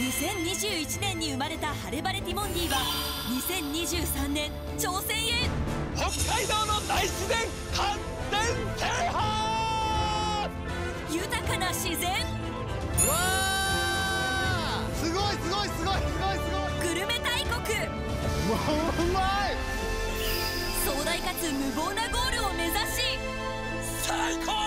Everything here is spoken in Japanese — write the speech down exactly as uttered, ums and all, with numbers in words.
にせんにじゅういちねんに生まれたハレバレティモンディはにせんにじゅうさんねん挑戦へ。 北海道の大自然完全制覇。 豊かな自然、 うわー、すごいすごいすごいすごいすごい。 グルメ大国、 うまい。 壮大かつ無謀なゴールを目指し、 最高。